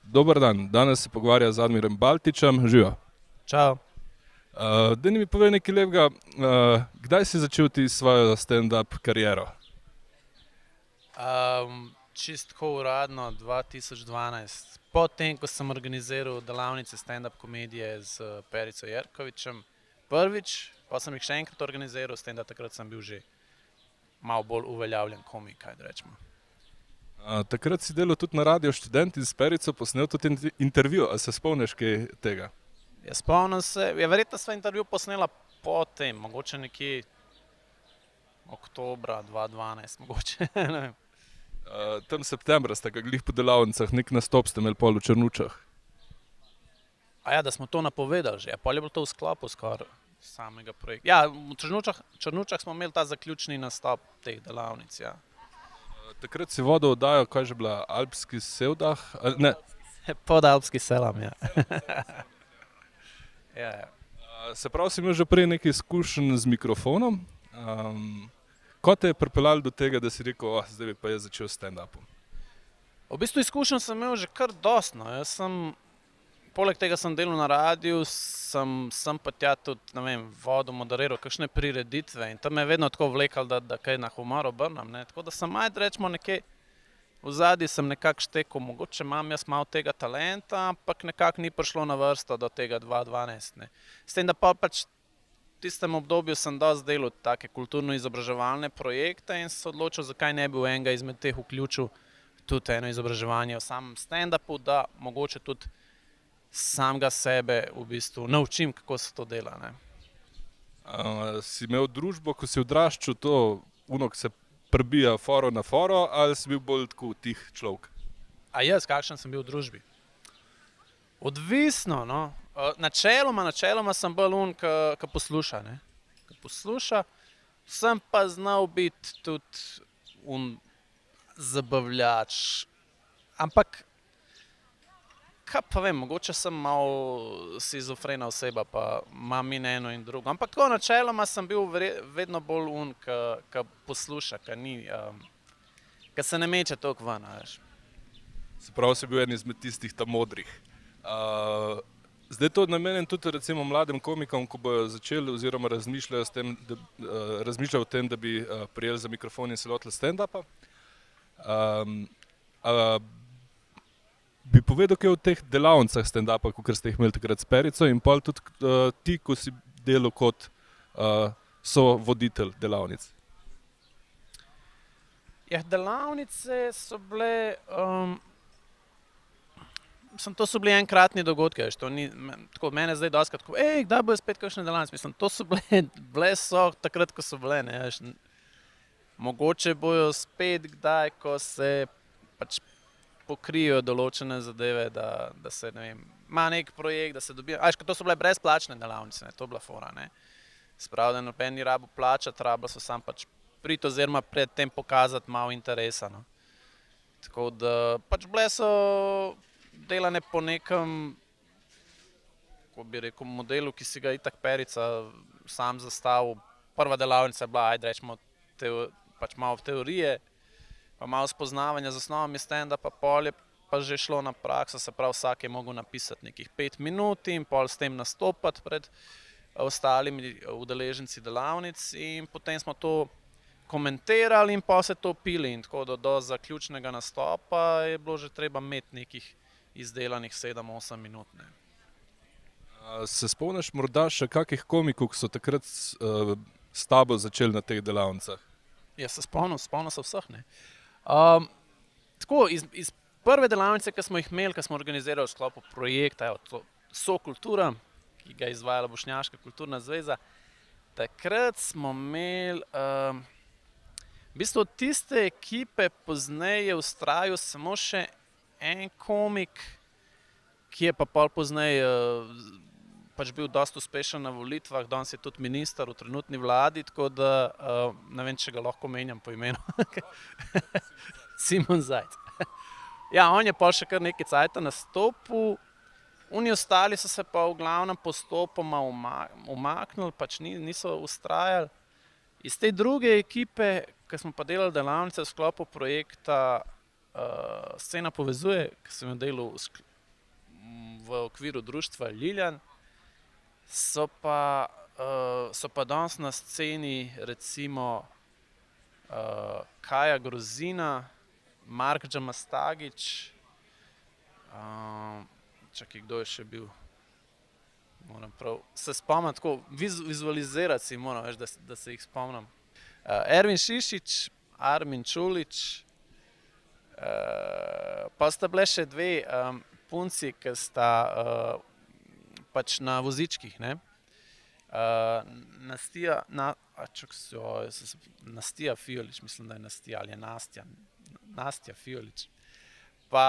Dober dan, danes se pogovarja z Admirem Baltičem, živijo. Čau. Da mi povej nekaj lepega, kdaj si začel ti svojo stand-up kariero? Čistko uradno 2012. Potem, ko sem organiziral delavnice stand-up komedije z Perico Jerkovičem prvič, pa sem jih še enkrat organiziral, s tem, da takrat sem bil že malo bolj uveljavljen komik, kaj da rečemo. Takrat si delal tudi na Radio Študent in s Perico posnel tudi intervju, a se spomniš kaj tega? Ja, spomnim se, verjetno sva intervju posnela potem, mogoče nekje oktobra 2012, mogoče, ne vem. Tam septembra sta ga glih po delavnicah, nek nastop ste imeli pol v Črnučah. A ja, da smo to napovedali že, pol je bilo to v sklopu skoraj samega projekta. Ja, v Črnučah smo imeli ta zaključni nastop teh delavnic, ja. Takrat si vodil oddajo, kaj že bila, Alpski sevdah? Ne. Podalpski selam, ja. Ja. Se pravi, si imel že prej nekaj izkušenj z mikrofonom. Ko te je pripeljalo do tega, da si rekel, zdaj bi pa jaz začel stand-upom? V bistvu izkušenj sem imel že kar dosti, no. Poleg tega sem delal na radiju, sem pa tja tudi, ne vem, vodil, moderiral kakšne prireditve in tam me je vedno tako vlekalo, da kaj na humor obrnem, ne. Tako da sem rečemo nekje v zadnji sem nekako štekal, mogoče imam jaz malo tega talenta, ampak nekako ni prišlo na vrsto do tega 2012, ne. S tem, da pač v tistem obdobju sem dosti delal take kulturno-izobraževalne projekte in se odločil, zakaj ne bi v enega izmed teh vključil tudi eno izobraževanje o samem stand-upu, da mogoče tudi samega sebe v bistvu naučim, kako se to dela, ne. Si imel družbo, ko si odraščal to, ki se prebija foro na foro, ali si bil bolj tako tih človek? A jaz, kakšen sem bil v družbi? Odvisno, no. Načeloma sem bolj ki posluša, ne. Ki posluša, sem pa znal biti tudi zabavljač. Ampak, kaj pa vem, mogoče sem malo shizofrena oseba, pa imam in eno in drugo. Ampak tako načeloma sem bil vedno bolj ki posluša, ki se ne meče toliko ven, veš. Se pravi, si bil eden izmed tistih tam modrih. Zdaj to namenjam tudi recimo mladim komikom, ko bojo začeli oziroma razmišljajo o tem, da bi prijeli za mikrofon in se lotili stand-upa. Bi povedal kaj o teh delavnicah stand-upa, kakor ste jih imeli takrat s Perico in pol tudi ti, ko si delal kot sovoditelj delavnic? Ja, delavnice so bile, to so bili enkratni dogodki, veš, to ni, tako mene zdaj dostikrat tako, kdaj bojo spet kakšne delavnice, mislim, to so bile so takrat, ko so bile, ne, veš. Mogoče bojo spet kdaj, ko se pač pokrijejo določene zadeve, da se, ne vem, ima nek projekt, da se dobijo, to so bile brezplačne delavnice, ne, to je bila fora, ne. Sprav, da noben ni rabil plačati, rabila so samo pač priti oziroma pred tem pokazati malo interesa, no. Tako da, pač bile so delane po nekem, kako bi rekel, modelu, ki si ga itak Perica sam zastavil. Prva delavnica je bila, rečemo, pač malo teorije, pa malo spoznavanja z osnovami stand-upa, pol je pa že šlo na prakso, se pravi, vsak je mogel napisati nekih 5 minut in pol s tem nastopati pred ostalimi udeleženci delavnic in potem smo to komentirali in pa se to pili in tako do zaključnega nastopa je bilo že treba imeti nekih izdelanih 7-8 minut, ne. Se spomniš morda še kakih komikov, ki so takrat s tabo začeli na teh delavnicah? Ja, se spomnim se vseh, ne. Tako, iz prve delavnice, ki smo jih imeli, ki smo organizirali v sklopu projekta, Sokultura, ki ga je izvajala Bošnjaška kulturna zveza, takrat smo imeli, v bistvu od tiste ekipe pozneje vztrajal samo še en komik, ki je pa pol pozneje pač bil dosti uspešen na volitvah, danes je tudi minister v trenutni vladi, tako da ne vem, če ga lahko menjam po imenu. Simon Zajc. Ja, on je pol še kar nekaj cajta nastopil, oni ostali so se pa v glavnem postopoma umaknili, pač niso vztrajali. Iz te druge ekipe, ki smo pa delali delavnice v sklopu projekta Scena povezuje, ki sem jo delal v okviru društva Liljan, so pa danes na sceni recimo Kaja Grozina, Mark Džamastagič, čakaj, kdo je še bil? Moram prav se spomniti, tako vizualizirati si moram, veš, da se jih spomnim. Ervin Šišić, Armin Čulić, pa sta bile še dve punci, ki sta pač na vozičkih, ne? Nastija Fiolič, mislim, da je Nastija, ali je Nastja Fiolič. Pa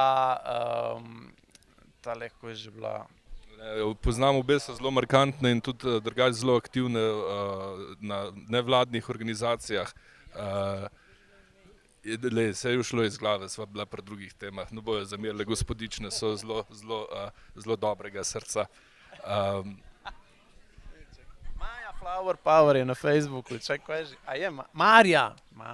tale, ko je že bila... Poznam, obe so zelo markantne in tudi drugače zelo aktivne na nevladnih organizacijah. Se je ušlo iz glave, sva bila pri drugih temah, ne bojo zamerili, gospodične so zelo dobrega srca. Maja Flower Power je na Facebooku, čakaj, je že? A je, Marja!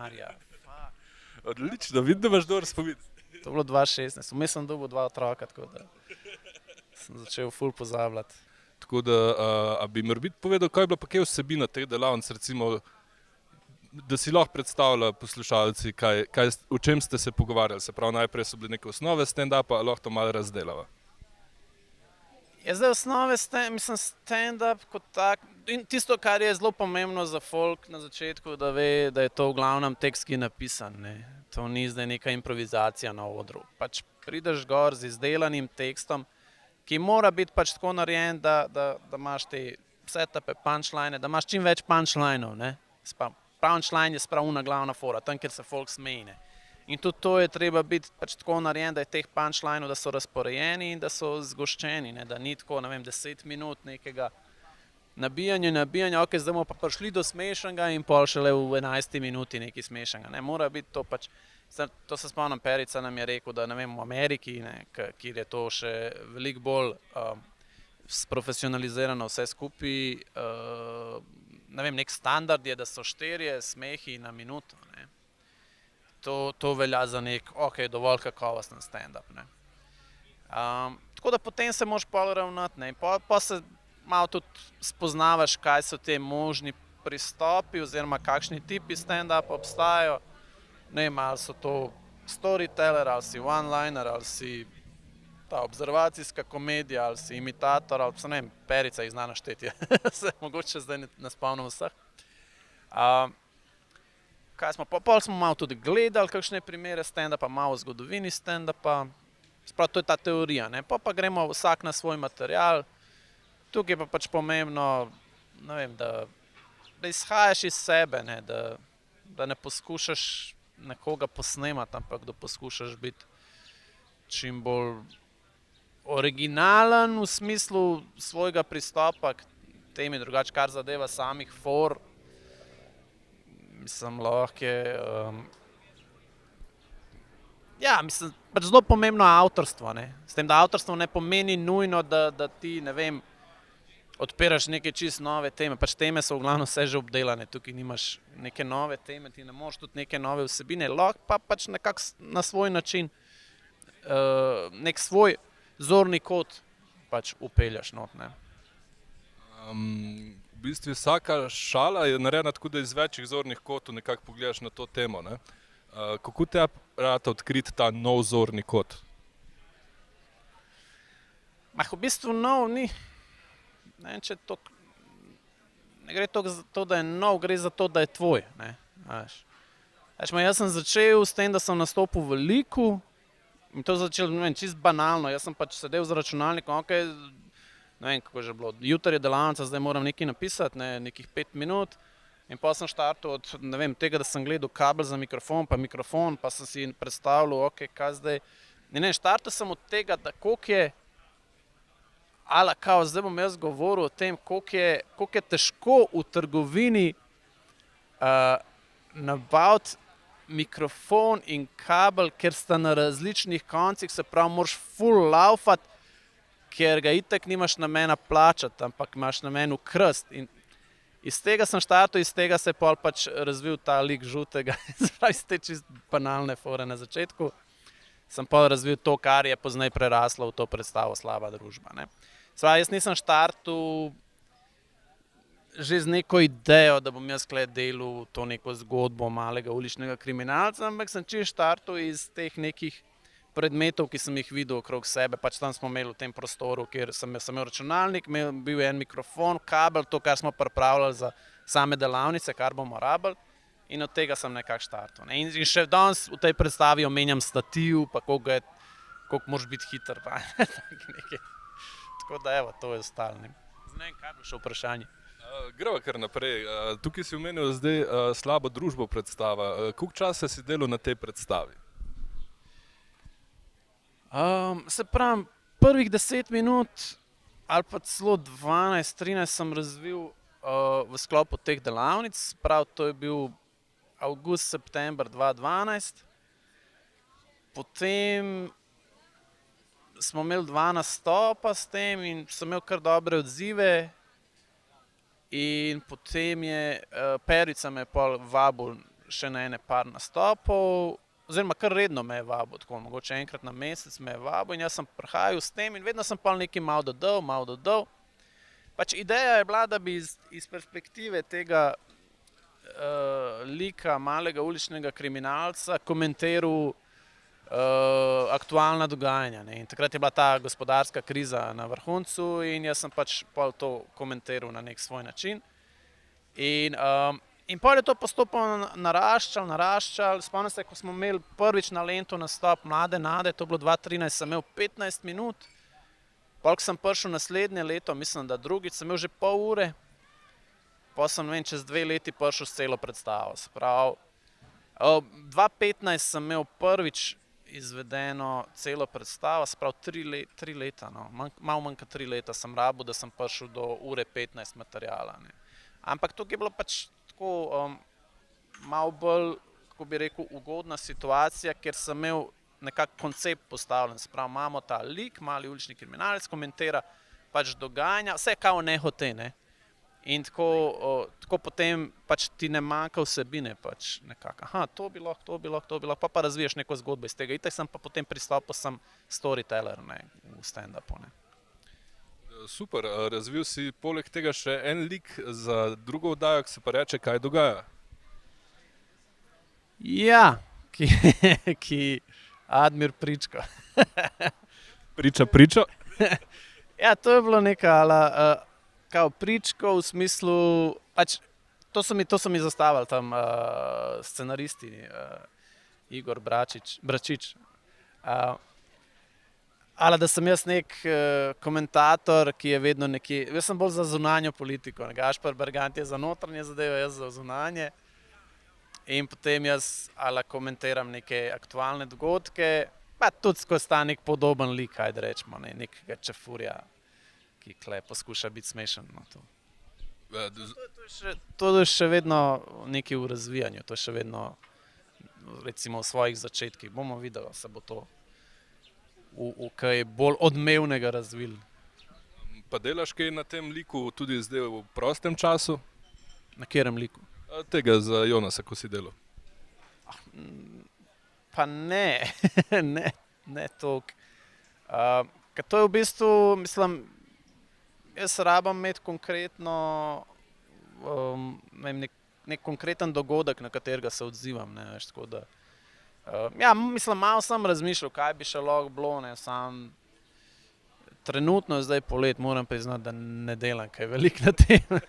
Odlično, vidim, da imaš dober spomin. To je bilo 2016, vmes sem dobil 2 otroka, tako da sem začel ful pozabljati. Tako da, a bi morbiti povedal, kaj je bila pa kaj vsebina teh delavnic, recimo, da si lahko predstavlja poslušalci, o čem ste se pogovarjali, se pravi, najprej so bile neke osnove stand-upa, a lahko to malo razdelava. Ja, zdaj osnove, mislim, stand-up kot tak, in tisto, kar je zelo pomembno za folk na začetku, da ve, da je to v glavnem tekst, ki je napisan, ne. To ni zdaj neka improvizacija na odru. Pač prideš gor z izdelanim tekstom, ki mora biti pač tako narejen, da imaš te setupe, punchline, da imaš čim več punchlineov, ne. Punchline je spravuna glavna fora, tam, kjer se folk smeji, ne. In tudi to je treba biti pač tako narejen, da je teh punchlineov, da so razporejeni in da so zgoščeni, ne, da ni tako, ne vem, 10 minut nekega nabijanja, ok, zdaj bomo pa prišli do smešnega in pol šele v 11 minuti nekaj smešnega, ne, mora biti to pač, to se spomnim, Perica nam je rekel, da ne vem, v Ameriki, ne, kjer je to še veliko bolj sprofesionalizirano vse skupaj, ne vem, nek standard je, da so 4 smehi na minuto, ne. To velja za nek, ok, dovolj kakovosten stand-up, ne. Tako da potem se moraš pol ravnati, ne, pa se malo tudi spoznavaš, kaj so te možni pristopi oziroma kakšni tipi stand-up obstajajo. Ne vem, ali so to storyteller, ali si one-liner, ali si ta observacijska komedija, ali si imitator, ali pa ne vem, Perica jih zna našteti, se mogoče zdaj ne spomnim vseh. Kaj smo, pol smo malo tudi gledali kakšne primere stand-upa, malo v zgodovini stand-upa, sprav to je ta teorija, ne, pa gremo vsak na svoj material, tukaj je pa pač pomembno, ne vem, da izhajaš iz sebe, ne, da ne poskušaš nekoga posnemati, ampak da poskušaš biti čim bolj originalen v smislu svojega pristopa k temi, drugače kar zadeva samih for, mislim, lahko je, ja, mislim, pač zelo pomembno avtorstvo, ne, s tem, da avtorstvo ne pomeni nujno, da ti, ne vem, odpiraš neke čist nove teme, pač teme so v glavnem vse že obdelane, tukaj nimaš neke nove teme, ti ne moreš tudi neke nove vsebine, lahko pa pač nekako na svoj način, nek svoj zorni kot pač upeljaš not, ne. V bistvu vsaka šala je narejena tako, da iz večjih zornih kotov nekako pogledaš na to temo, ne. Kako te rata odkriti ta nov zorni kot? V bistvu nov ni. Ne vem, če to, ne gre toliko za to, da je nov, gre za to, da je tvoj, ne, veš. Jaz sem začel s tem, da sem nastopil v Liku in to začel, ne vem, čisto banalno, jaz sem pač sedel z računalnikom, ok, ne vem, kako je že bilo, jutri je delavnica, zdaj moram nekaj napisati, ne, nekih 5 minut in pa sem štartal od, ne vem, tega, da sem gledal kabel za mikrofon, pa sem si predstavljal, ok, kaj zdaj, ne, štartal sem od tega, da koliko je, ala kao, zdaj bom jaz govoril o tem, koliko je težko v trgovini nabaviti mikrofon in kabel, ker sta na različnih koncih, se pravi, moraš ful laufati, ker ga itak nimaš namena plačati, ampak imaš namen ukrasti. In iz tega sem štartal, iz tega se je pol pač razvil ta lik žutega, iz te čist banalne fore na začetku. sem pa razvil to, kar je pozneje preraslo v to predstavo Slaba družba. Ne. Sva, jaz nisem štartal že z neko idejo, da bom jaz delal to neko zgodbo malega uličnega kriminalca, ampak sem čisto štartal iz teh nekih predmetov, ki sem jih videl okrog sebe. Pač tam smo imeli v tem prostoru, kjer sem imel računalnik, bil je en mikrofon, kabel, to, kar smo pripravljali za same delavnice, kar bomo rabili. In od tega sem nekako štartal. Ne. In še danes v tej predstavi omenjam stativ, pa koliko moraš biti hiter. Pa, tako da evo, to je ostalo. Ne vem, kaj bo še vprašanje. Greva kar naprej. Tukaj si omenil zdaj Slabo družbo predstava. Koliko časa si delal na tej predstavi? Se pravim, prvih 10 minut ali pa celo 12-13 sem razvil v sklopu teh delavnic. Prav, to je bil avgust-september 2012. Potem smo imeli 2 nastopa s tem in sem imel kar dobre odzive. In potem je Perica me pol vabil še na ene par nastopov, oziroma kar redno me je vabil, tako mogoče enkrat na mesec me je vabil in jaz sem prihajal s tem in vedno sem pol nekaj malo dodal. Pač ideja je bila, da bi iz perspektive tega lika malega uličnega kriminalca komentiral aktualna dogajanja. Ne. In takrat je bila ta gospodarska kriza na vrhuncu in jaz sem pač pol to komentiral na nek svoj način. In pol je to postopno naraščal. Spomnim se, ko smo imeli prvič na Lentu nastop Mlade Nade, to je bilo 2013, sem imel 15 minut. Pol, ko sem prišel naslednje leto, mislim, da drugič, sem imel že pol ure. Pol sem, ne vem, čez 2 leti prišel s celo predstavo. Se pravi, 2015 sem imel prvič izvedeno celo predstavo, se pravi 3 leta, no. Malo manj kot 3 leta sem rabil, da sem prišel do ure 15 materiala. Ne. Ampak tukaj je bilo pač tako malo bolj, kako bi rekel, ugodna situacija, ker sem imel nekak koncept postavljen. Se pravi, imamo ta lik, mali ulični kriminalec, komentira pač dogajanja, vse kao nehote, ne. In tako potem pač ti ne manjka vsebine, pač nekako. Aha, to bi lahko, pa razviješ neko zgodbo iz tega. Itak sem pa potem pristopil, sem storyteller, ne, v stand-upu, ne. Super, razvil si poleg tega še en lik za drugo oddajo, ki se pa reče Kaj dogaja? Ja, ki Admir Pričko. Priča? Ja, to je bilo neka kao Pričko v smislu, pač to so mi zastavili tam scenaristi, Igor Bračič. Ali da sem jaz nek komentator, ki je vedno nekje, jaz sem bolj za zunanjo politiko, Gašper Bergant je za notranje zadeve, jaz za zunanje. In potem jaz ali komentiram neke aktualne dogodke, pa tudi skozi ta nek podoben lik, ajde rečemo, nekega čefurja, ki poskuša biti smešen. No, to. To je še vedno nekaj v razvijanju, to je še vedno recimo v svojih začetkih. Bomo videli, se bo to v kaj bolj odmevnega razvil. Pa delaš kaj na tem liku tudi zdaj v prostem času? Na katerem liku? Tega za Jonasa, ko si delal. Pa ne, ne toliko. Ker to je v bistvu, mislim, jaz rabam imeti konkretno, nek konkreten dogodek, na katerega se odzivam, ne, veš, tako da. Ja, mislim, malo sem razmišljal, kaj bi še lahko bilo, ne, sam trenutno je zdaj polet, moram priznati, da ne delam kaj veliko na tem.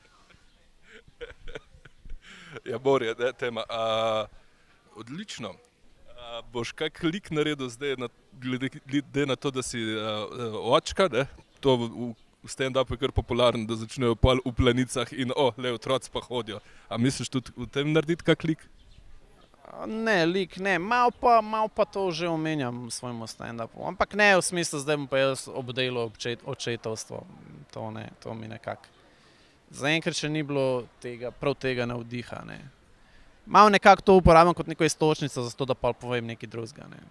Ja, Bor je tema. Odlično. Boš kak lik naredil zdaj, glede na to, da si očka, ne? To v stand-upu je kar popularno, da začnejo pol v Planicah in le otroci pa hodijo. A misliš tudi v tem narediti kak lik? Ne, lik ne, malo pa to že omenjam v svojemu stand-upu, ampak ne v smislu, zdaj bom pa jaz obdelal očetovstvo, to ne, to mi nekako. Zaenkrat še ni bilo prav tega navdiha, ne. Malo nekako to uporabljam kot neko iztočnico, zato da pa povem nekaj drugega, ne.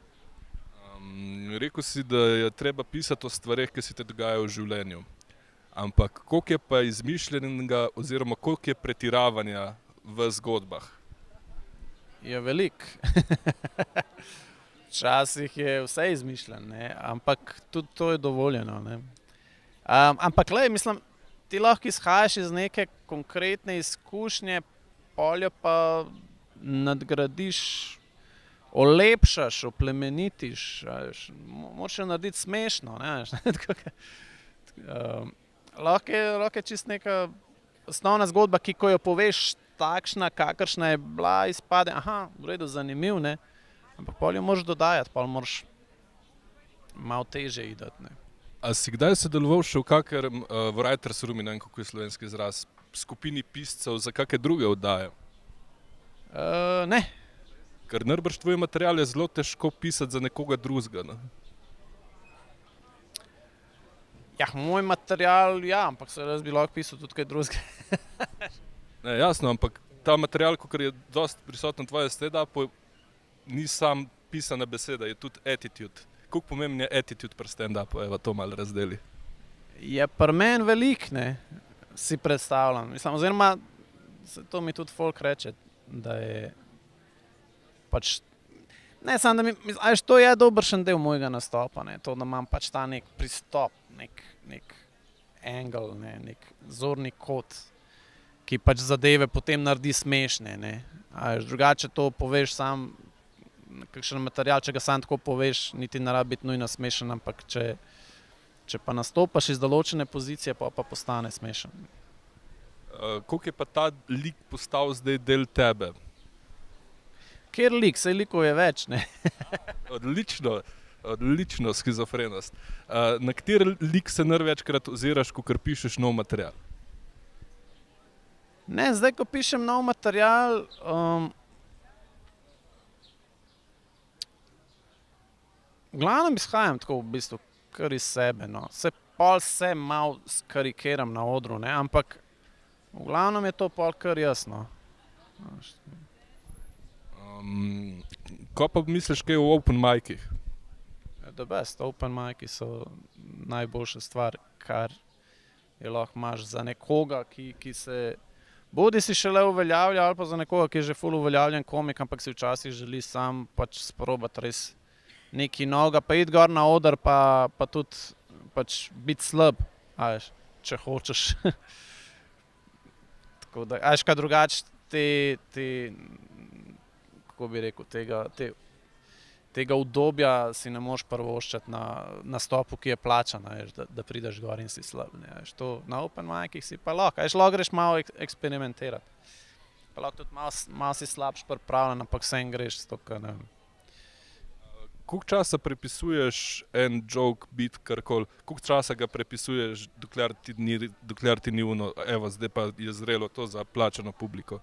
Rekel si, da je treba pisati o stvareh, ki se te dogajajo v življenju, ampak koliko je pa izmišljenega oziroma koliko je pretiravanja v zgodbah? Je veliko. včasih je vse izmišljeno, ne? Ampak tudi to je dovoljeno. Ne? Ampak glej, mislim, ti lahko izhajaš iz neke konkretne izkušnje, polje pa nadgradiš, olepšaš, oplemenitiš, moraš jo narediti smešno. Ne? Lahko je čist neka osnovna zgodba, ki ko jo poveš takšna, kakršna je bila, izpade, aha, v redu, zanimiv, ne? Ampak polje moraš dodajati, polje moraš malo teže idati. Ne? A si kdaj sodeloval še v kakerem writers room, ne vem, kako je slovenski izraz, skupini piscev za kakšne druge oddaje? Ne. Ker najbrž tvoj material je zelo težko pisati za nekoga drugega. Ne? Ja, moj material, ja, ampak se jaz bi lahko pisal tudi kaj drugega. Ne, jasno, ampak ta material, ko je dosti prisoten tvoje stand-upu, ni sam pisana beseda, je tudi attitude. Koliko pomemben je attitude pri stand-upu? Evo, to malo razdeli. Je pri meni velik, ne, si predstavljam. Mislim, oziroma, to mi tudi folk reče, da je pač, ne, samo da mi, to je dobršen del mojega nastopa, ne, to, da imam pač ta nek pristop, nek angle, ne, nek zorni kot, ki pač zadeve potem naredi smešne, ne. Drugače to poveš sam, kakšen material, če ga sam tako poveš, niti ne rabi biti nujno smešen, ampak če pa nastopaš iz določene pozicije, pa postane smešen. Koliko je pa ta lik postal zdaj del tebe? Kjer lik? Saj likov je več, ne? Odlično skizofrenost. Na kateri lik se največkrat oziraš, ko pišeš nov material? Ne, zdaj, ko pišem nov material, v glavnem izhajam tako v bistvu kar iz sebe, no. Pol se malo skarikiram na odru, ne, ampak v glavnem je to pol kar jasno. Ko pa misliš kaj o open micih? The best, open mici so najboljša stvar, kar je lahko imaš za nekoga, ki se bodi si šele uveljavlja, ali pa za nekoga, ki je že ful uveljavljen komik, ampak si včasih želi sam pač sprobati res nekaj novega, pa iti gor na oder, pa tudi pač biti slab, če hočeš. Tako da, kaj drugače kako bi rekel, tega udobja si ne moreš privoščiti na nastopu, ki je plačan, da prideš gor in si slab. To na open micih si pa lahko, greš malo eksperimentirati. Pa lahko tudi malo si slabš pripravljen, ampak vsem greš s to, ne vem. Koliko časa prepisuješ en joke, bit, karkoli? Koliko časa ga prepisuješ, dokler ti ni ono, evo, zdaj pa je zrelo to za plačano publiko?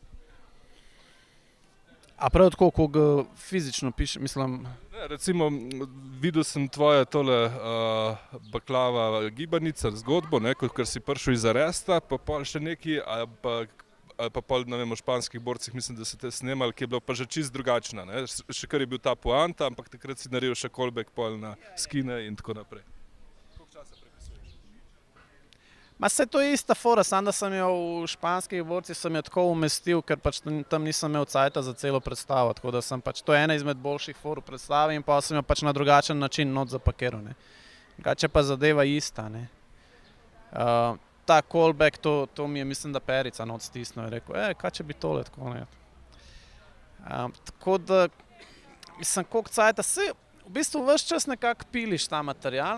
A prav tako, ko ga fizično pišem, mislim... Ne, recimo, videl sem tvoje tole baklava gibanica, zgodbo, ne, ker si prišel iz aresta, pa pol še neki, ali pa pol, ne vem, o španskih borcih, mislim, da se te snemali, ki je bila pa že čist drugačna, ne, še kar je bil ta poanta, ampak takrat si naredil še callback pol na skine in tako naprej. Koliko časa prepisuješ? Ma se to je ista fora, samo da sem jo v španskih borcih sem jo tako umestil, ker pač tam nisem imel cajta za celo predstavo, tako da sem pač, to je ena izmed boljših for v predstavi in pa sem jo pač na drugačen način not zapakiral, ne. Drugače pa zadeva ista, ne. Ta callback, to mi je, mislim, da Perica not stisnil, je rekel, kaj če bi tole, tako ne. Tako da, mislim, koliko cajta, v bistvu ves čas nekako piliš ta material,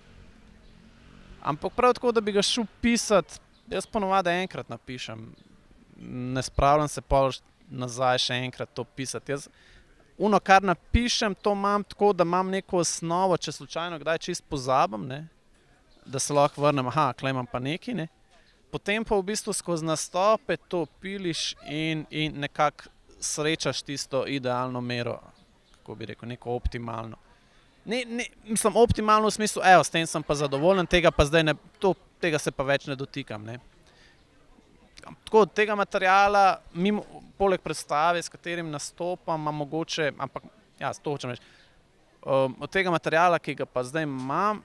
ampak prav tako, da bi ga šel pisati, jaz ponovadi enkrat napišem, ne spravljam se pol nazaj še enkrat to pisati. Jaz kar napišem, to imam tako, da imam neko osnovo, če slučajno kdaj čist pozabim, ne, da se lahko vrnem, tukaj imam pa nekaj, ne. Potem pa v bistvu skozi nastope to piliš in nekako srečaš tisto idealno mero, kako bi rekel, neko optimalno. Mislim, optimalno v smislu, s tem sem pa zadovoljen, tega pa zdaj ne, tega se pa več ne dotikam, ne. Tako, tega materiala, poleg predstave, s katerim nastopam, imam mogoče, ampak, to hočem reči, od tega materiala, ki ga pa zdaj imam,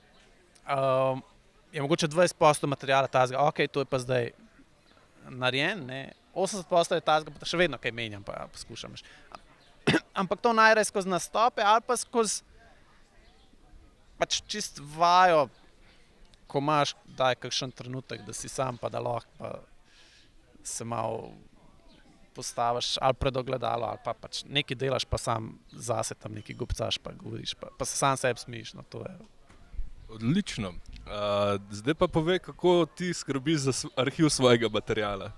je mogoče 20% materijala tazga, to je pa zdaj narejen, ne, 80% je tazga, pa še vedno kaj menjam, pa poskušam. Ampak to najraje skozi nastope ali pa skozi pač čist vajo, ko imaš daj kakšen trenutek, da si sam, pa da lahko pa se malo postaviš ali pred ogledalo, ali pa pač nekaj delaš, pa sam zase tam nekaj gubcaš, pa govoriš, pa se sam sebi smiš, no to je. Odlično. Zdaj pa povej, kako ti skrbiš za arhiv svojega materiala.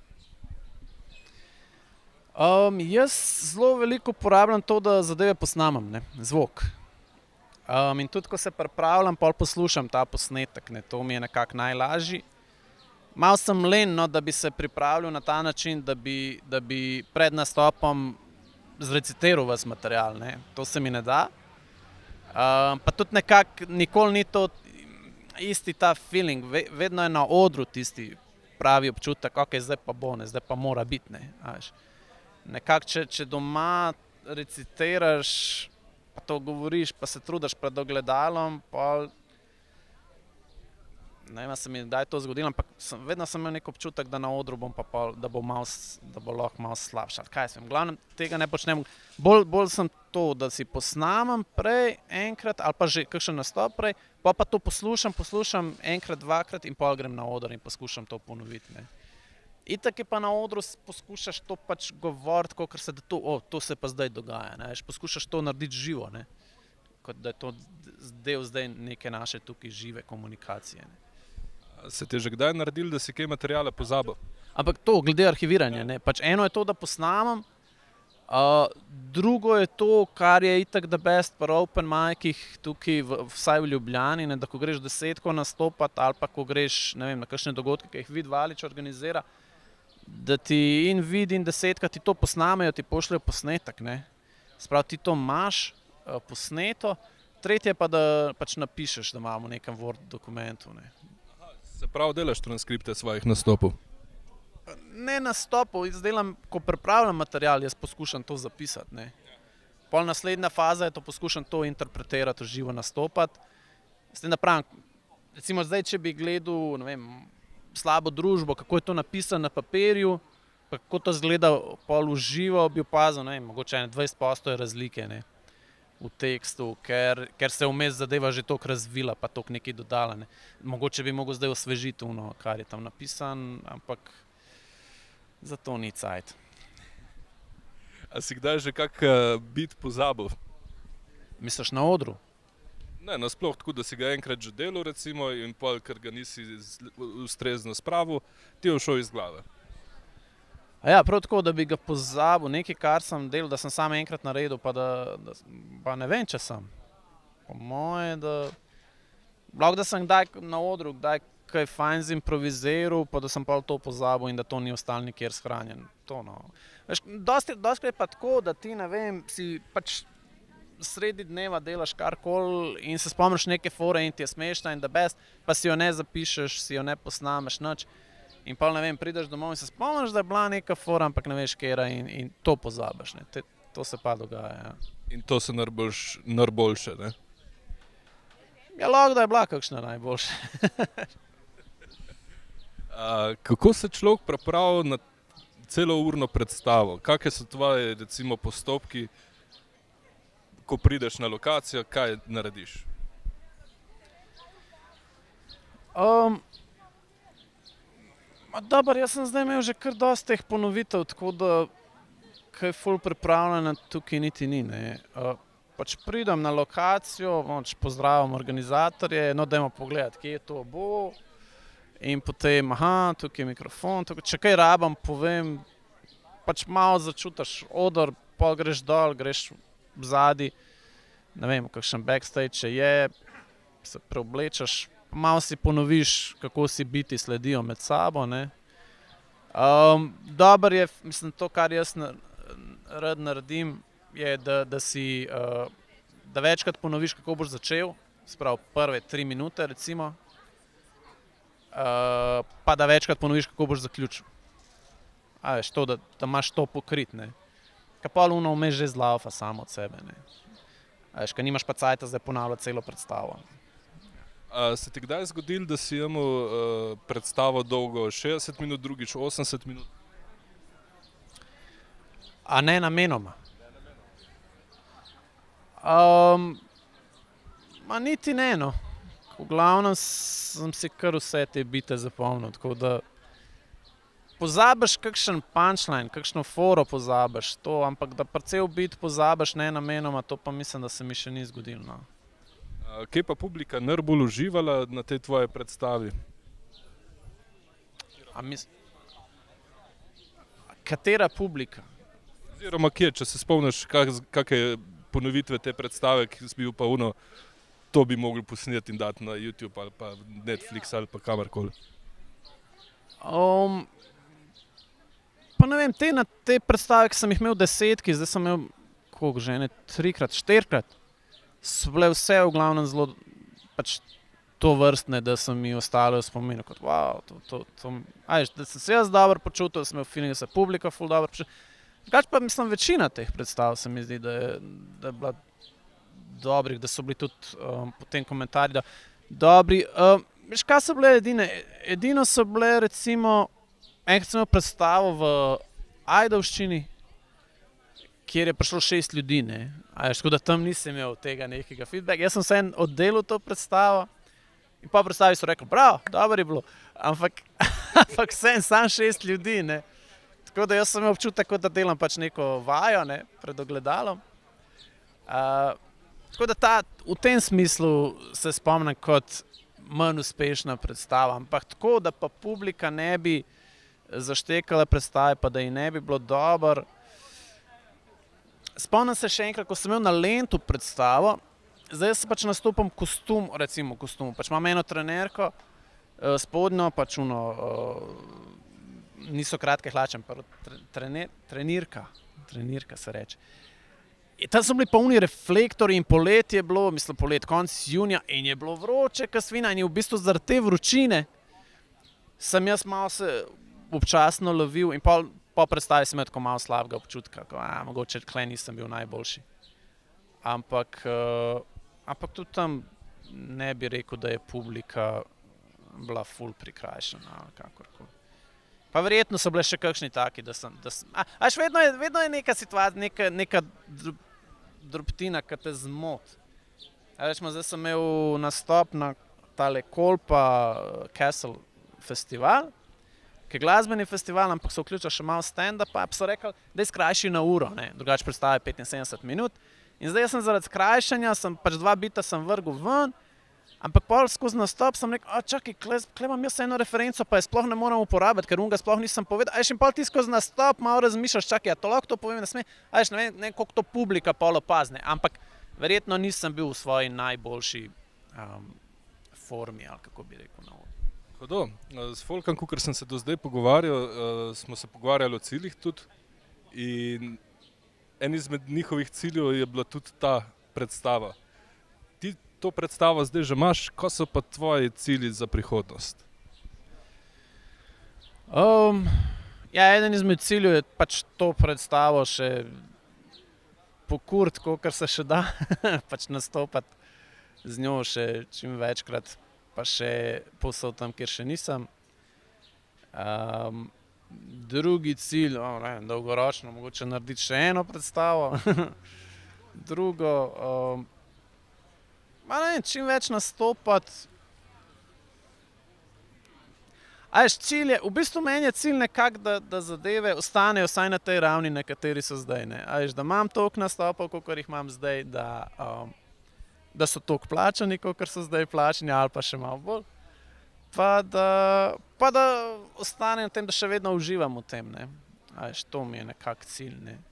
Jaz zelo veliko uporabljam to, da zadeve posnamem, ne, zvok. In tudi, ko se pripravljam, pol poslušam ta posnetek, ne, to mi je nekako najlažji. Malo sem len, no, da bi se pripravljal na ta način, da bi pred nastopom zrecitiral vas material, ne. To se mi ne da. Pa tudi nekako nikoli ni to isti ta feeling, vedno je na odru tisti pravi občutek, ok, zdaj pa bo, ne, zdaj pa mora biti, ne, veš. Nekako, če doma recitiraš, pa to govoriš, pa se trudiš pred ogledalom, pa ne vem, se mi kdaj to zgodilo, ampak vedno sem imel nek občutek, da na odru bom pa pol, da bo lahko malo slabše. Kaj sem, v glavnem tega ne počnem. Bolj sem to, da si posnamem prej enkrat ali pa že kakšen nastop prej, pa to poslušam enkrat, dvakrat in pol grem na oder in poskušam to ponoviti, ne. Itak je pa na odru poskušaš to pač govoriti, kakor se da to se pa zdaj dogaja, ne, veš, poskušaš to narediti živo, ne. Kot da je to del zdaj neke naše tukaj žive komunikacije, ne. Se ti je že kdaj naredil, da si kaj materijala pozabil? Ampak to, glede arhiviranja, ne, pač eno je to, da posnamem, drugo je to, kar je itak the best pri open micih tukaj, vsaj v Ljubljani, ne, da ko greš 10 nastopati ali pa ko greš, ne vem, na kakšne dogodke, ki jih Vid Valič organizira, da ti in Vid in 10 ti to posnamejo, ti pošljejo posnetek, ne. Sprav ti to imaš posneto, tretje pa, da pač napišeš, da imamo v nekem Word dokumentu, ne. Se pravi, delaš transkripte svojih nastopov? Ne nastopov, jaz delam, ko pripravljam material, jaz poskušam to zapisati, ne. Pol naslednja faza je to, poskušam to interpretirati, v živo nastopati. S tem, da pravim, recimo zdaj, če bi gledal, ne vem, Slabo družbo, kako je to napisano na papirju, pa kako to izgleda pol v živo, bi opazil, ne vem, mogoče 20% razlike, ne, v tekstu, ker se vmes zadeva že toliko razvila, pa toliko nekaj dodala, ne. Mogoče bi mogel zdaj osvežiti ono, kar je tam napisan, ampak za to ni cajt. A si kdaj že kak bit pozabil? Misliš na odru? Ne, nasploh tako, da si ga enkrat že delal, recimo, in pol, ker ga nisi ustrezno spravil, ti je šel iz glave. Ja, prav tako, da bi ga pozabil, nekaj, kar sem delal, da sem sam enkrat naredil, pa ne vem, če sem. Po moje, lahko da sem kdaj na odru, kdaj kaj fajn zimproviziral, pa da sem pol to pozabil in da to ni ostalo nikjer shranjen. To, no. Veš, dostikrat je pa tako, da ti, ne vem, si pač sredi dneva delaš karkoli in se spomniš neke fore in ti je smešna in the best, pa si jo ne zapišeš, si jo ne posnameš, nič. In pol, ne vem, prideš domov in se spomniš, da je bila neka fora, ampak ne veš, kera in to pozabiš, ne. To se pa dogaja, ja. In to so najboljše, ne? Ja, lahko da je bila kakšna najboljša. Kako se človek pripravi na celourno predstavo? Kakšne so tvoje, recimo, postopki, ko prideš na lokacijo, kaj narediš? Dobar, jaz sem zdaj imel že kar dosti teh ponovitev, tako da kaj ful pripravljena tukaj niti ni, ne. Pač pridem na lokacijo, pač pozdravim organizatorje, no dajmo pogledati, kje to bo, in potem, tukaj je mikrofon, če kaj rabim, povem, pač malo začutiš oder, pol greš dol, greš vzadi, ne vem, kakšen backstage, če je, se preoblečeš, malo si ponoviš, kako si biti sledijo med sabo, ne. Dober je, mislim, to, kar jaz rad naredim, je, da večkrat ponoviš, kako boš začel, se pravi prve 3 minute, recimo, pa da večkrat ponoviš, kako boš zaključil. A veš, to, da imaš to pokrit, ne. Ka pol ono vmes že zlaufa samo od sebe, ne. A veš, ka nimaš pa cajta zdaj ponavljati celo predstavo. Se ti kdaj zgodilo, da si imel predstavo dolgo 60 minut, drugič 80 minut? A ne namenoma? Ma niti ne, no. V glavnem sem si kar vse te bite zapomnil, tako da pozabiš kakšen punchline, kakšno foro pozabiš, to, ampak da pa cel bit pozabiš nenamenoma, to pa mislim, da se mi še ni zgodilo. No. Kje pa publika najbolj uživala na tej tvoji predstavi? Katera publika? Oziroma kje, če se spomniš kakšne ponovitve te predstave, ki si bil pa to bi mogli posneti in dati na YouTube ali pa Netflix ali pa kamorkoli. Pa ne vem, te predstave, ki sem jih imel 10, zdaj sem imel, koliko že, 3-krat, 4-krat, so bile vse v glavnem zelo pač to vrstne, da so mi ostale v spominu, kot wow, da sem se jaz dobro počutil, da sem imel feeling, da se publika ful dobro počutil. Drugače pa mislim, večina teh predstav se mi zdi, da je bila dobrih, da so bili tudi potem komentarji dobri. Veš, kaj so bile edine? Edino so bile recimo, enkrat sem imel predstavo v ajdovščini, kjer je prišlo 6 ljudi, ne. Tako da tam nisem imel tega nekega feedbacka. Jaz sem se oddelil to predstavo in po predstavi so rekli, bravo, dobro je bilo, ampak samo 6 ljudi, ne. Tako da jaz sem imel občutek, da delam pač neko vajo, ne, pred ogledalom. Tako da v tem smislu se spomnim kot manj uspešna predstava, ampak tako, da pa publika ne bi zaštekala predstave, pa da ji ne bi bilo dobro. Spomnim se še enkrat, ko sem imel na Lentu predstavo, zdaj se pač nastopam kostum, pač imam eno trenerko, spodnjo, pač niso kratke hlače, trenirka se reče. Tam so bili polni reflektorji in poletje je bilo, konec junija, in je bilo vroče kot svina in je v bistvu zaradi te vročine sem jaz malo se občasno lovil in po predstavi sem imel tako malo slabega občutka, mogoče tle nisem bil najboljši. Ampak tudi tam ne bi rekel, da je publika bila ful prikrajšana ali kakorkoli. Pa verjetno so bile še kakšni taki, da sem vedno je neka situacija, neka drobtina, ki te zmoti. Rečemo, zdaj sem imel nastop na tale Kolpa Castle festival, ki je glasbeni festival, ampak so vključili še malo stand-upa, pa so rekli, da je skrajši na uro, drugače predstave 75 minut. In zdaj sem zaradi skrajšanja, pač 2 bita sem vrgel ven, ampak pol skozi nastop sem rekel, čakaj, kle imam jaz eno referenco, pa je sploh ne moram uporabiti, ker ga sploh nisem povedal. In pol ti skozi nastop malo razmišljaš, čakaj, to lahko to povem, ne sme, ne vem, koliko to publika pol opazne, ampak verjetno nisem bil v svoji najboljši formi, ali kako bi rekel. Hudo. S folkom, kakor sem se do zdaj pogovarjal, smo se pogovarjali o ciljih tudi in en izmed njihovih ciljev je bila tudi ta predstava. Ti to predstavo zdaj že imaš, ko so pa tvoji cilji za prihodnost? Eden izmed ciljev je pač to predstavo še pokuriti, kolikor se še da, pač nastopati z njo še čim večkrat, pa še povsod tam, kjer še nisem. Drugi cilj, dolgoročno, mogoče narediti še eno predstavo. Drugo, čim več nastopati. V bistvu meni je cilj nekako, da zadeve ostanejo vsaj na tej ravni, na kateri so zdaj. Da imam toliko nastopov, kolikor jih imam zdaj, da so toliko plačani, kolikor so zdaj plačani, ali pa še malo bolj. Pa da ostanem v tem, da še vedno uživam v tem. To mi je nekak cilj.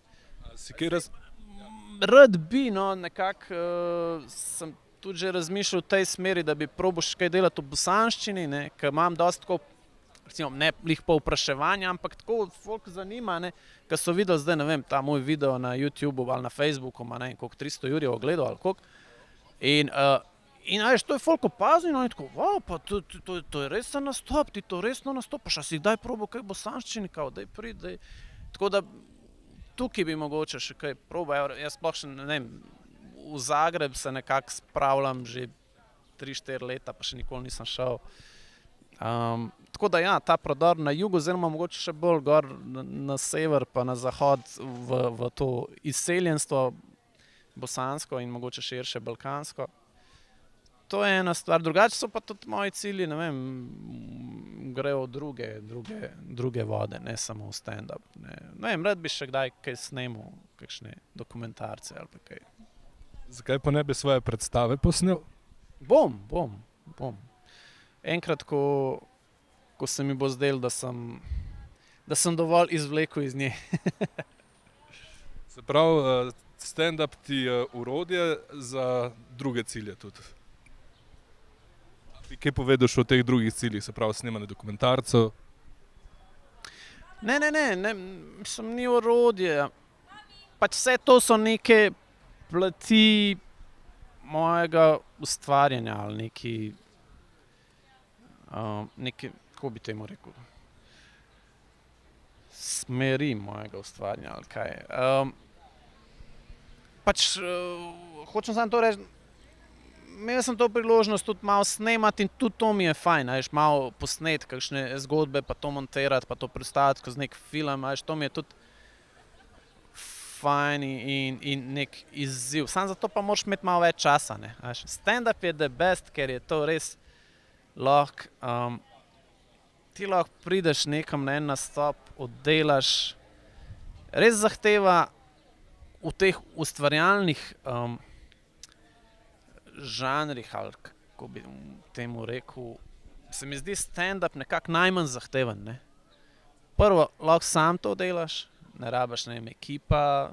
Rad bi, nekako sem tudi že razmišljal v tej smeri, da bi probal še kaj delati v bosanščini, ker imam dosti tako, recimo, ne lih povpraševanja, ampak tako folk zanima, ker so videli zdaj, ne vem, ta moj video na YouTubeu ali na Facebooku, ima ne vem, koliko 300 jurjev ogledov ali koliko. In to je folk opazil in oni tako, pa to je res nastop, ti to resno nastopaš, a si kdaj probal kaj v bosanščini, daj pridi, daj. Tako da tukaj bi mogoče še kaj probal, jaz sploh še, ne vem, v Zagreb se nekako spravljam že 3-4 leta, pa še nikoli nisem šel. Tako da ta prodor na jugu, oziroma mogoče še bolj gor na sever pa na zahod v to izseljenstvo, bosansko in mogoče širše balkansko. To je ena stvar. Drugače so pa tudi moji cilji, ne vem, grejo v druge vode, ne samo v stand-up. Ne vem, rad bi še kdaj kaj snemal, kakšne dokumentarce ali pa kaj. Zakaj pa ne bi svoje predstave posnel? Bom. Enkrat, ko se mi bo zdelo, da sem dovolj izvlekel iz nje. Se pravi, stand-up ti je orodje za druge cilje tudi. Bi kaj povedal o teh drugih ciljih, se pravi snemanje dokumentarcev? Ne, mislim, ni orodje. Pač vse to so neke plati mojega ustvarjanja ali neki, kako bi temu rekel, smeri mojega ustvarjanja ali kaj. Hočem samo to reči, imel sem to priložnost tudi malo snemati in tudi to mi je fajn, malo posneti kakšne zgodbe, pa to montirati, pa to predstaviti skozi nek film, to mi je tudi fajn in nek izziv. Samo zato pa moraš imeti malo več časa, ne. Stand-up je the best, ker je to res lahko, ti lahko prideš nekam na en nastop, oddelaš, res zahteva v teh ustvarjalnih žanrih, ali kako bi temu rekel, se mi zdi stand-up nekako najmanj zahteven, ne. Prvo, lahko sam to delaš, ne rabiš, ne vem, ekipa.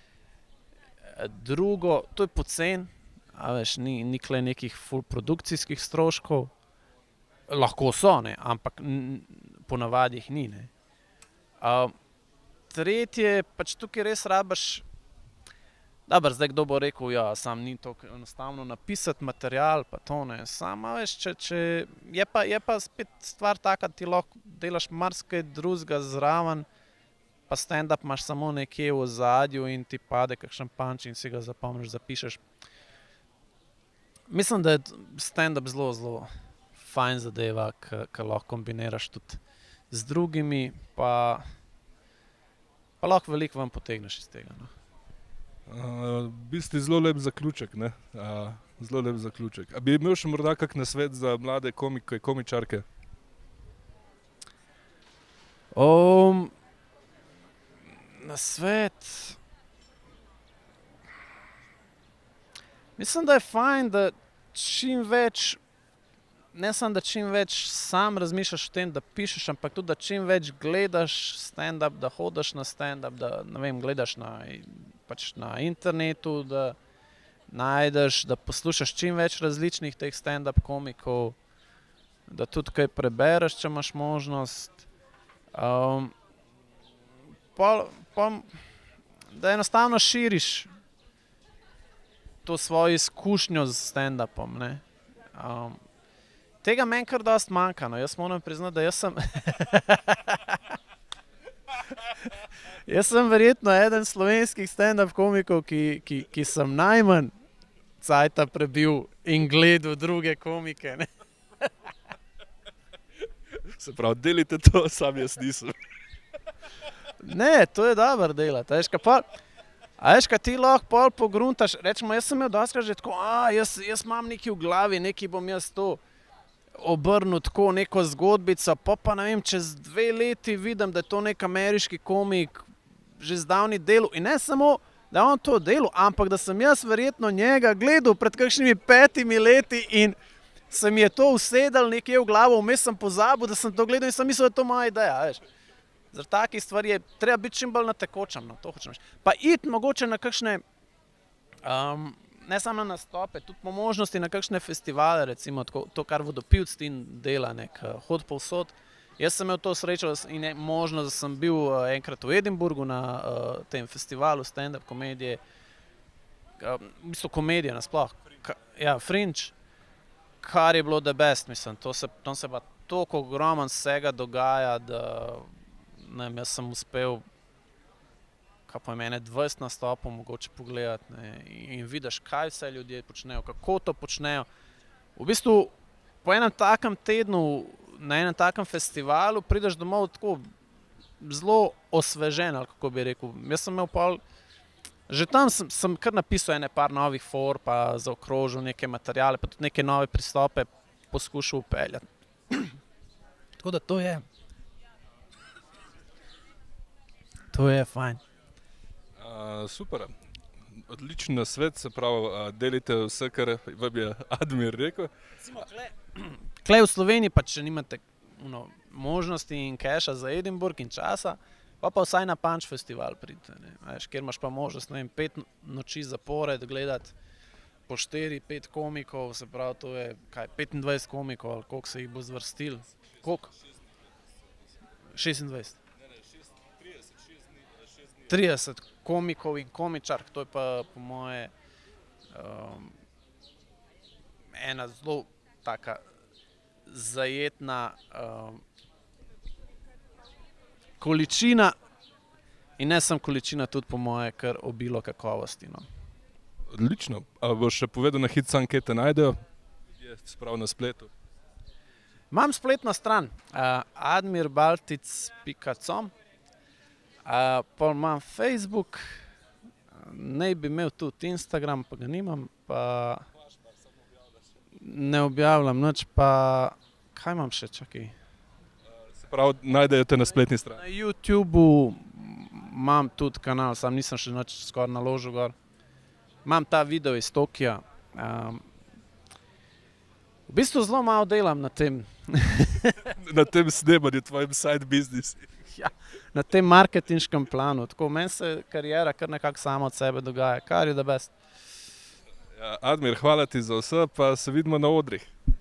Drugo, to je poceni, ni kle nekih ful produkcijskih stroškov. Lahko so, ne, ampak ponavadi jih ni, ne. Tretje, pač tukaj res rabiš. Dobro, zdaj kdo bo rekel, ja, sam ni tako enostavno napisati material, pa to ne. Samo, je pa spet stvar taka, ti lahko delaš marsikaj drugega zraven, pa stand-up imaš samo nekje v ozadju in ti pade kakšen punch in si ga zapomniš, zapišeš. Mislim, da je stand-up zelo fajn zadeva, ki lahko kombiniraš tudi z drugimi, pa lahko veliko ven potegneš iz tega, no. V bistvu zelo lep zaključek, ne? Zelo lep zaključek. A bi imel še morda kak nasvet za mlade komike, komičarke? Nasvet? Mislim, da je fajn, da čim več, ne samo da čim več sam razmišljaš o tem, da pišeš, ampak tudi, da čim več gledaš stand-up, da hodiš na stand-up, da, ne vem, gledaš na internetu, da najdeš, da poslušaš čim več različnih teh stand-up komikov, da tudi kaj prebereš, če imaš možnost. Da enostavno širiš to svojo izkušnjo z stand-upom, ne. Tega meni kar dosti manjka, no. Jaz moram priznati, da jaz sem verjetno eden slovenskih stand-up komikov, ki sem najmanj cajta prebil in gledal druge komike, ne. Se pravi, delite to, sam jaz nisem. Ne, to je dobro delati, veš, ka ti lahko pol pogruntaš, rečemo, jaz sem imel dostikrat že tako, jaz imam nekaj v glavi, nekaj bom jaz to obrnil tako neko zgodbico, pa ne vem, čez 2 leti vidim, da je to nek ameriški komik že zdavni delal in ne samo, da on to delal, ampak da sem jaz verjetno njega gledal pred kakšnimi 5 leti in se mi je to usedel nekje v glavo, vmes sem pozabil, da sem to gledal in sem mislil, da je to moja ideja, veš. Zaradi takih stvari je treba biti čim bolj na tekočem, no, to hočem reči. Pa iti mogoče na kakšne, ne samo na nastope, tudi po možnosti na kakšne festivale, recimo to, kar Vodopivc Tin dela, hod povsod. Jaz sem imel to srečo in možnost, da sem bil enkrat v Edinburgu na tem festivalu stand-up komedije, v bistvu komedije nasploh, ja, Fringe, kar je bilo the best, mislim, tam se pa toliko ogromen vsega dogaja, da ne vem, jaz sem uspel, kaj pa mene 20 nastopov mogoče pogledati, ne, in vidiš, kaj vse ljudje počnejo, kako to počnejo. V bistvu po enem takem tednu, na enem takem festivalu prideš domov tako zelo osvežen, ali kako bi rekel. Jaz sem imel pol Že tam sem kar napisal ene par novih for, pa zaokrožil neke materijale, pa tudi neke nove pristope poskušal upeljati. Tako da to je. To je fajn. Super. Odličen nasvet, se pravi, delite vse, kar vam je Admir rekel. Klej v Sloveniji, pa če nimate možnosti in keša za Edinburgh in časa, pa vsaj na Punch festival pridite, kjer imaš pa možnost, 5 noči zapored gledati po 4-5 komikov, se pravi, to je 25 komikov, ali koliko se jih bo zvrstil. Koliko? 26. 30 komikov in komičark, to je pa po moje ena zelo taka zajetna količina in ne samo količina, tudi po moje kar obilo kakovosti. Odlično. A boš še povedal, na Hits ankete najdejo? Je sprav na spletu. Imam spletno stran admirbaltic.com, pa imam Facebook, naj bi imel tudi Instagram, pa ga nimam, pa ne objavljam nič, pa kaj imam še, čakaj? Se pravi, najdejo te na spletni strani. Na YouTubeu imam tudi kanal, sam nisem še nič skoraj naložil gor. Imam ta video iz Tokija. V bistvu zelo malo delam na tem. Na tem snemanju, tvojem side business. Ja, na tem marketinškem planu. Tako, meni se karijera kar nekako sama od sebe dogaja, kar je the best. Ja, Admir, hvala ti za vse, pa se vidimo na odrih.